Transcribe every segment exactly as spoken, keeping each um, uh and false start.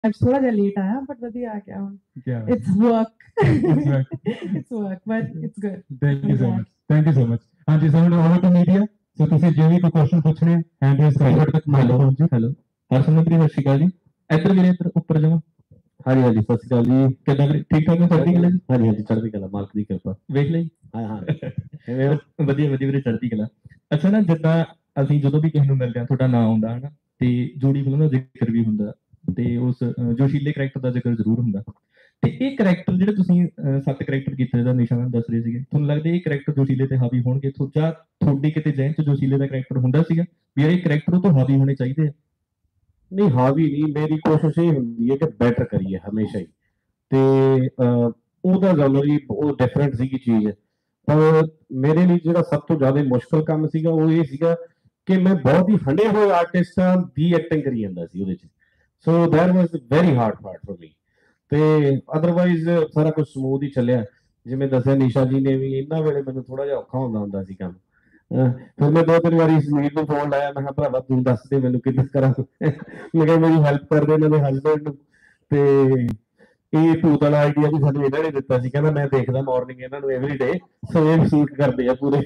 आज थोड़ा जा लेट आया बट बढ़िया आ गया हूँ. क्या It's work. It's work. It's work, but it's good. Thank you I'm so glad. much. Thank you so much. हाँ जी, someone over to media. So ਤੁਸੀਂ ਜੇ ਵੀ ਕੋਈ question ਪੁੱਛਣੇ hand raise ਕਰੋ ਤੱਕ ਹੈਲੋ microphone ਜੀ. ਹੈਲੋ ਹਰਸਿਮਰਤ ਜੀ, ਸਤਿ ਸ਼੍ਰੀ ਅਕਾਲ ਜੀ। ਇੱਧਰ ਵੀਰੇ, ਇੱਧਰ ਉੱਪਰ ਜਾਓ। ਹਾਂਜੀ ਹਾਂਜੀ, ਸਤਿ ਸ਼੍ਰੀ ਅਕਾਲ ਜੀ। ਕਿੱਦਾਂ ਵੀਰੇ, ਠੀਕ ਠਾਕ ਹੋ? ਚੜ੍ਹਦੀ ਕਲਾ ਜੀ? ਹਾਂਜੀ ਹਾਂਜੀ, ਚੜ੍ਹਦੀ ਕਲਾ, ਮਾਲਕ ਦੀ ਕਿਰਪਾ। ਵੇਖ ਲਈ? ਹਾਂ ਹਾਂ। ਕਿਵੇਂ ਹੋ? ਵਧੀਆ ਵਧੀਆ ਵੀਰੇ, ਚੜ੍ਹਦੀ ਕਲਾ। ਅੱਛਾ ਨਾ, ਜਿੱਦਾਂ ਅਸੀਂ ਜਦੋਂ ਵੀ ਕਿਸੇ ਨੂੰ ਮਿਲਦੇ ਹਾਂ ਤੁਹਾਡਾ ਨਾਮ ਆਉਂਦਾ ਹੈ ਨਾ, ਤੇ ਜੋੜੀ ਫਿਲਮ ਦਾ ਜ਼ਿਕਰ ਵੀ ਹੁੰਦਾ ਤੇ ਉਸ ਅਹ, ਜੋਸ਼ੀਲੇ ਕਰੈਕਟਰ ਦਾ ਜ਼ਿਕਰ ਜ਼ਰੂਰ ਹੁੰਦਾ। ਤੇ ਇਹ ਕਰੈਕਟਰ ਜਿਹੜੇ ਤੁਸੀਂ ਅਹ, ਸੱਤ ਕਰੈਕਟਰ ਕੀਤੇ ਦਾ ਨਿਸ਼ਾ ਮੈਮ ਦੱਸ ਰਹੇ ਸੀਗੇ, ਤੁਹਾਨੂੰ ਲੱਗਦਾ ਇਹ ਕਰੈਕਟਰ ਜੋਸ਼ੀਲੇ ਤੇ ਹਾਵੀ ਹੋਣਗੇ? ਥੋ- ਜਾਂ ਤੁਹਾਡੇ ਕਿਤੇ ਜਹਿਨ ਚ ਜੋਸ਼ੀਲੇ ਦਾ ਕਰੈਕਟਰ ਹੁੰਦਾ ਸੀਗਾ ਵੀ ਯਾਰ ਇਹ ਕਰੈਕਟਰ ਉਹ ਤੋਂ ਹਾਵੀ ਹੋਣੇ ਚਾਹੀਦੇ ਆ? ਨਹੀਂ, ਹਾਵੀ ਨਹੀਂ, ਮੇਰੀ ਕੋਸ਼ਿਸ਼ ਇਹ ਹੁੰਦੀ ਹੈ ਕਿ ਬੈਟਰ ਕਰੀਏ ਹਮੇਸ਼ਾ ਹੀ। ਤੇ ਅਹ, ਉਹਦਾ ਜ਼ਰੂਰ ਹੀ ਉਹ ਡਿਫਰੈਂਟ ਸੀਗੀ ਚੀਜ਼। ਪਰ ਮੇਰੇ ਲਈ ਜਿਹੜਾ ਸਭ ਤੋਂ ਜ਼ਿਆਦਾ ਮੁਸ਼ਕਲ ਕੰਮ ਸੀਗਾ ਉਹ ਇਹ ਸੀਗਾ ਕਿ ਮੈਂ ਬਹੁਤ ਹੀ ਹੰਡੇ ਹੋਏ ਆਰਟਿਸਟਾਂ ਦੀ ਐਕਟਿੰਗ ਕਰੀ ਜਾਂਦਾ ਸੀ ਉਹਦੇ 'ਚ। So that was very hard part for me. ਤੇ ਅਦਰਵਾਈਜ਼ ਸਾਰਾ ਕੁਝ ਸਮੂਥ ਹੀ ਚੱਲਿਆ। ਜਿਵੇਂ ਦੱਸਿਆ ਨਿਸ਼ਾ ਜੀ ਨੇ ਵੀ, ਇਹਨਾਂ ਵੇਲੇ ਮੈਨੂੰ ਥੋੜਾ ਜਿਹਾ ਔਖਾ ਹੁੰਦਾ ਹੁੰਦਾ ਸੀ ਕੰਮ। ਅਹ ਫਿਰ ਮੈਂ ਦੋ ਤਿੰਨ ਵਾਰੀ ਸਮੀਰ ਨੂੰ ਫੋਨ ਲਾਇਆ, ਮੈਂ ਕਿਹਾ ਭਰਾਵਾ ਤੂੰ ਦੱਸ ਦੇ ਮੈਨੂੰ ਕਿੱਦਾਂ ਕਰਾਂ। ਮੈਂ ਕਿਹਾ ਮੇਰੀ ਹੈਲਪ ਕਰਦੇ ਇਹਨਾਂ ਦੇ ਹਸਬੈਂਡ ਨੂੰ। ਤੇ ਇਹ ਭੂਤ ਵਾਲਾ ਆਈਡੀਆ ਵੀ ਸਾਨੂੰ ਇਹਨਾਂ ਨੇ ਦਿੱਤਾ ਸੀ, ਕਹਿੰਦਾ ਮੈਂ ਦੇਖਦਾ ਮਾਰਨਿੰਗ ਇਹਨਾਂ ਨੂੰ ਐਵਰੀ ਡੇ, ਸੋ ਇਹ ਸ਼ੂਟ ਕਰਦੇ ਆ ਪੂਰੇ।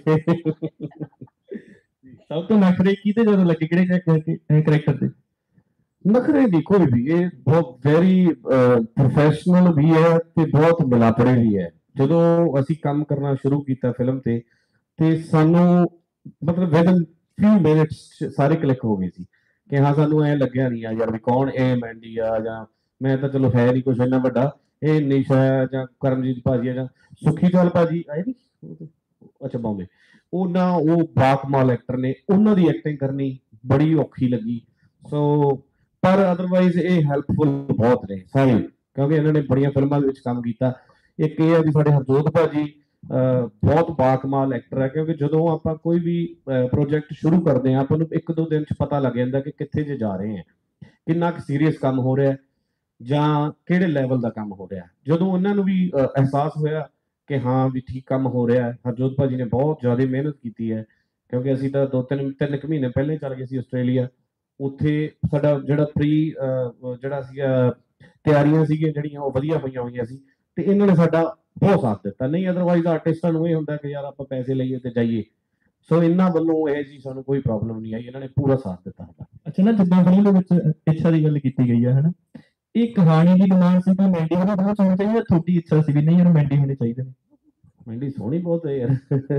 ਸਭ ਤੋਂ ਨਖਰੇ ਕਿਹਦੇ ਜ਼ਿਆਦਾ ਲੱਗੇ, ਕਿਹੜੇ ਕਰੈਕਟਰ ਤੇ? ਨਖਰੇ ਦੀ ਕੋਈ ਵੀ, ਇਹ ਬਹੁਤ ਵੈਰੀ ਪ੍ਰੋਫੈਸ਼ਨਲ ਵੀ ਹੈ ਤੇ ਬਹੁਤ ਮਿਲਾਪੜੇ ਵੀ ਹੈ। ਜਦੋਂ ਅਸੀਂ ਕੰਮ ਕਰਨਾ ਸ਼ੁਰੂ ਕੀਤਾ ਫਿਲਮ ਤੇ ਤੇ ਸਾਨੂੰ ਮਤਲਬ ਵਿਦਨ ਫਿਊ ਮਿੰਟਸ ਸਾਰੇ ਕਲਿੱਕ ਹੋ ਗਏ ਸੀ ਕਿ ਹਾਂ, ਸਾਨੂੰ ਐ ਲੱਗਿਆ ਨਹੀਂ ਆ ਯਾਰ ਵੀ ਕੌਣ ਇਹ ਮੈਂਡੀ ਆ, ਜਾਂ ਮੈਂ ਤਾਂ ਚਲੋ ਹੈ ਨਹੀਂ ਕੁਛ ਇੰਨਾ ਵੱਡਾ, ਇਹ ਨਿਸ਼ਾ ਆ ਜਾਂ ਕਰਮਜੀਤ ਭਾਜੀ ਆ ਜਾਂ ਸੁਖੀ ਚਾਲ ਭਾਜੀ ਆਏ ਨਹੀਂ, ਅੱਛਾ ਬੌਂਬੇ, ਉਹਨਾਂ ਉਹ ਬਾਕਮਾਲ ਐਕਟਰ ਨੇ, ਉਹਨਾਂ ਦੀ ਐਕਟਿੰਗ ਕਰਨੀ ਬੜੀ ਔਖੀ ਲੱਗੀ। ਸੋ ਪਰ ਅਦਰਵਾਈਜ਼ ਇਹ ਹੈਲਪਫੁਲ ਬਹੁਤ ਨੇ ਸਾਰੇ, ਕਿਉਂਕਿ ਇਹਨਾਂ ਨੇ ਬੜੀਆਂ ਫਿਲਮਾਂ ਦੇ ਵਿੱਚ ਕੰਮ ਕੀਤਾ। ਇੱਕ ਇਹ ਹੈ ਵੀ ਸਾਡੇ ਹਰਜੋਤ ਭਾਜੀ ਬਹੁਤ ਬਾਕਮਾਲ ਐਕਟਰ ਹੈ, ਕਿਉਂਕਿ ਜਦੋਂ ਆਪਾਂ ਕੋਈ ਵੀ ਪ੍ਰੋਜੈਕਟ ਸ਼ੁਰੂ ਕਰਦੇ ਹਾਂ ਆਪਾਂ ਨੂੰ ਇੱਕ ਦੋ ਦਿਨ 'ਚ ਪਤਾ ਲੱਗ ਜਾਂਦਾ ਕਿ ਕਿੱਥੇ ਜੇ ਜਾ ਰਹੇ ਹਾਂ, ਕਿੰਨਾ ਕੁ ਸੀਰੀਅਸ ਕੰਮ ਹੋ ਰਿਹਾ ਜਾਂ ਕਿਹੜੇ ਲੈਵਲ ਦਾ ਕੰਮ ਹੋ ਰਿਹਾ। ਜਦੋਂ ਉਹਨਾਂ ਨੂੰ ਵੀ ਅਹਿਸਾਸ ਹੋਇਆ ਕਿ ਹਾਂ ਵੀ ਠੀਕ ਕੰਮ ਹੋ ਰਿਹਾ, ਹਰਜੋਤ ਭਾਜੀ ਨੇ ਬਹੁਤ ਜ਼ਿਆਦਾ ਮਿਹਨਤ ਕੀਤੀ ਹੈ, ਕਿਉਂਕਿ ਅਸੀਂ ਤਾਂ ਦੋ ਤਿੰਨ ਤਿੰਨ ਕੁ ਮਹੀਨੇ ਪਹਿਲਾਂ ਹੀ ਚੱਲ ਗਏ ਸੀ ਆਸਟ੍ਰੇਲੀਆ। ਉੱਥੇ ਸਾਡਾ ਜਿਹੜਾ ਪ੍ਰੀ ਜਿਹੜਾ ਸੀਗਾ ਤਿਆਰੀਆਂ ਸੀਗੀਆਂ ਜਿਹੜੀਆਂ ਉਹ ਵਧੀਆ ਹੋਈਆਂ ਹੋਈਆਂ ਸੀ, ਤੇ ਇਹਨਾਂ ਨੇ ਸਾਡਾ ਬਹੁਤ ਸਾਥ ਦਿੱਤਾ। ਨਹੀਂ ਅਦਰਵਾਈਜ਼ ਆਰਟਿਸਟਾਂ ਨੂੰ ਇਹ ਹੁੰਦਾ ਕਿ ਯਾਰ ਆਪਾਂ ਪੈਸੇ ਲਈਏ ਤੇ ਜਾਈਏ। ਸੋ ਇਹਨਾਂ ਵੱਲੋਂ ਇਹ ਜੀ ਸਾਨੂੰ ਕੋਈ ਪ੍ਰੋਬਲਮ ਨਹੀਂ ਆਈ, ਇਹਨਾਂ ਨੇ ਪੂਰਾ ਸਾਥ ਦਿੱਤਾ ਸਾਡਾ। ਅੱਛਾ ਨਾ, ਜਿੱਦਾਂ ਫਿਲਮ ਦੇ ਵਿੱਚ ਇੱਛਾ ਦੀ ਗੱਲ ਕੀਤੀ ਗਈ ਹੈ ਹਨਾ, ਇਹ ਕਹਾਣੀ ਦੀ ਡਿਮਾਂਡ ਸੀ ਕਿ ਮੈਂਡੀ ਹੋਣਾ ਬਹੁਤ ਹੋਣਾ ਚਾਹੀਦਾ, ਤੁਹਾਡੀ ਇੱਛਾ ਸੀ ਵੀ ਨਹੀਂ ਯਾਰ ਮੈਂਡੀ ਹੋਣੇ ਚਾਹੀਦੇ ਨੇ? ਮੈਂਡੀ ਸੋਹਣੀ ਬਹੁਤ ਹੈ ਯਾਰ।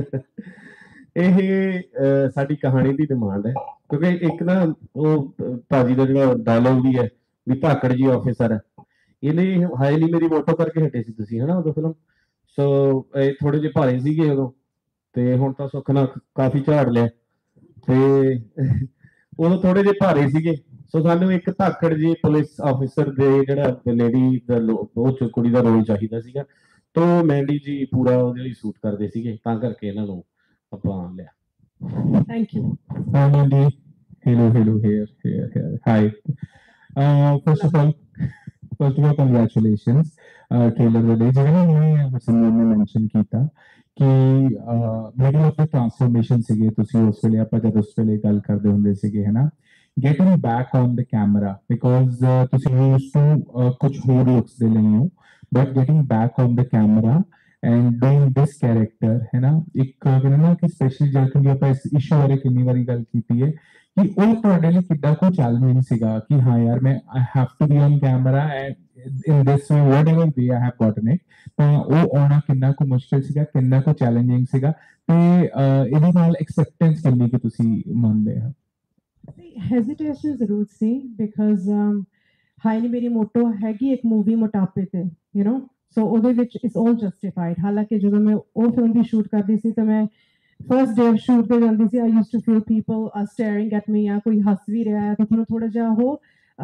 ਇਹ ਸਾਡੀ ਕਹਾਣੀ ਦੀ ਡਿਮਾਂਡ ਹੈ, ਕਿਉਂਕਿ ਇੱਕ ਨਾ ਉਹ ਭਾਜੀ ਦਾ ਜਿਹੜਾ ਡਾਇਲੋਗ ਵੀ ਹੈ ਵੀ ਧਾਕੜ ਜੀ ਆਫਿਸਰ ਹੈ, ਇਹਨੇ ਹਾਏ ਨਹੀਂ ਮੇਰੀ ਮੋਟੋ ਕਰਕੇ ਹਟੇ ਸੀ ਤੁਸੀਂ ਹਨਾ ਉਦੋਂ ਫਿਲਮ। ਸੋ ਇਹ ਥੋੜੇ ਜਿਹੇ ਭਾਰੇ ਸੀਗੇ ਉਦੋਂ, ਤੇ ਹੁਣ ਤਾਂ ਸੁੱਖ ਨਾਲ ਕਾਫੀ ਝਾੜ ਲਿਆ, ਤੇ ਉਦੋਂ ਥੋੜੇ ਜਿਹੇ ਭਾਰੇ ਸੀਗੇ। ਸੋ ਸਾਨੂੰ ਇੱਕ ਧਾਕੜ ਜੀ ਪੁਲਿਸ ਆਫਿਸਰ ਦੇ ਜਿਹੜਾ ਲੇਡੀ ਦਾ ਉਹ ਕੁੜੀ ਦਾ ਰੋਲ ਚਾਹੀਦਾ ਸੀਗਾ, ਤੋ ਮੈਂਡੀ ਜੀ ਪੂਰਾ ਉਹਦੇ ਲਈ ਸੂਟ ਕਰਦੇ ਸੀਗੇ, ਤਾਂ ਕਰਕੇ ਇਹਨਾਂ ਨੂੰ ਆਪਾਂ ਲਿਆ। Thank you. Hi Mandy. Hello, hello, here, here, here. Hi. Uh, first of all, first of all, congratulations. Uh, trailer ਵਾਲੇ ਜਿਵੇਂ ਮੈਂ ਸਮਝਣ ਨੇ ਮੈਂਸ਼ਨ ਕੀਤਾ ਕਿ ਮਿਡਲ ਆਫ ਦ ਟ੍ਰਾਂਸਫਰਮੇਸ਼ਨ ਸੀਗੇ ਤੁਸੀਂ ਉਸ ਵੇਲੇ, ਆਪਾਂ ਜਦ ਉਸ ਵੇਲੇ ਗੱਲ ਕਰਦੇ ਹੁੰਦੇ ਸੀਗੇ ਹਨਾ, getting back on the camera because uh, ਤੁਸੀਂ used to uh, ਕੁਝ ਹੋਰ looks ਦੇ ਲਈ ਹੋ, but getting back on the camera and doing this character है ना, एक कहना ना कि स्पेशली जब तुम ਆਪਾਂ ਇਸ ਇਸ਼ੂ ਬਾਰੇ ਕਿੰਨੀ ਵਾਰੀ ਗੱਲ ਕੀਤੀ ਹੈ ਕਿ ਉਹ ਤੁਹਾਡੇ ਲਈ ਕਿੱਦਾਂ ਕੋਈ ਚੈਲੰਜਿੰਗ ਸੀਗਾ ਕਿ ਹਾਂ ਯਾਰ ਮੈਂ I have to be on camera and in this way whatever way I have gotten it, ਤਾਂ ਉਹ ਆਉਣਾ ਕਿੰਨਾ ਕੁ ਮੁਸ਼ਕਿਲ ਸੀਗਾ, ਕਿੰਨਾ ਕੁ ਚੈਲੰਜਿੰਗ ਸੀਗਾ, ਤੇ ਇਹਦੇ ਨਾਲ ਐਕਸੈਪਟੈਂਸ ਕਿੰਨੀ ਕੁ ਤੁਸੀਂ ਮੰਨਦੇ ਹੋ? ਹੈਜ਼ਿਟੇਸ਼ਨ ਜ਼ਰੂਰ ਸੀ ਬਿਕਾਜ਼ ਹਾਈ ਨੀ ਮੇਰੀ ਮੋਟੋ ਹੈਗੀ ਇੱਕ ਮੂਵੀ ਮੋਟਾਪੇ ਤੇ, ਯੂ ਨੋ, ਸੋ ਉਹਦੇ ਵਿੱਚ ਇਟਸ ਆਲ ਜਸਟੀਫਾਈਡ। ਹਾਲਾਂਕਿ ਜਦੋਂ ਮੈਂ ਉਹ ਫਿਲਮ ਦੀ ਸ਼ੂਟ ਕਰਦੀ ਸੀ ਤਾਂ ਮੈਂ ਫਰਸਟ ਡੇ ਸ਼ੂਟ ਤੇ ਜਾਂਦੀ ਸੀ, I used to feel people are staring at me, ਜਾਂ ਕੋਈ ਹੱਸ ਵੀ ਰਿਹਾ ਹੈ ਤਾਂ ਤੁਹਾਨੂੰ ਥੋੜਾ ਜਿਹਾ ਉਹ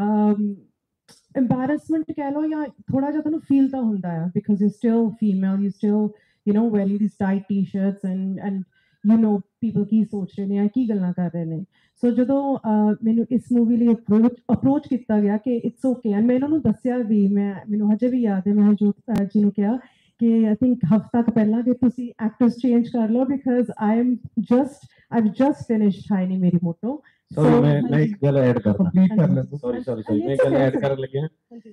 embarrassment ਕਹਿ ਲਓ ਜਾਂ ਥੋੜਾ ਜਿਹਾ ਤੁਹਾਨੂੰ ਫੀਲ ਤਾਂ ਹੁੰਦਾ ਹੈ because you still female, you still you know wearing these tight t-shirts and and you know people ਕੀ ਸੋਚ ਰਹੇ ਨੇ ਜਾਂ ਕੀ ਗੱਲਾਂ ਕਰ ਰਹੇ ਨੇ। ਸੋ ਜਦੋਂ ਮੈਨੂੰ ਇਸ ਮੂਵੀ ਲਈ ਅਪਰੋਚ ਅਪਰੋਚ ਕੀਤਾ ਗਿਆ ਕਿ ਇਟਸ ਓਕੇ, ਐਂਡ ਮੈਂ ਇਹਨਾਂ ਨੂੰ ਦੱਸਿਆ ਵੀ, ਮੈਂ ਮੈਨੂੰ ਹਜੇ ਵੀ ਯਾਦ ਹੈ ਮੈਂ ਹਰਜੋਤ ਜੀ ਨੂੰ ਕਿਹਾ ਕਿ ਆਈ ਥਿੰਕ ਹਫ਼ਤਾ ਕੁ ਪਹਿਲਾਂ ਕਿ ਤੁਸੀਂ ਐਕਟਰਸ ਚੇਂਜ ਕਰ ਲਓ because I am just I've just finished high ਨੀ ਮੇਰੀ ਮੋਟੋ, ਸੌਰੀ So, ਮੈਂ ਮੈਂ ਇੱਕ ਗੱਲ ਐਡ ਕਰਦਾ ਕੰਪਲੀਟ ਕਰ ਲੈ ਤੂੰ ਸੌਰੀ ਸੌਰੀ ਹਾਂਜੀ, ਸੌਰੀ ਮੈਂ it's ਗੱਲ okay, ਐਡ it's ਕਰਨ ਲੱਗਿਆ okay.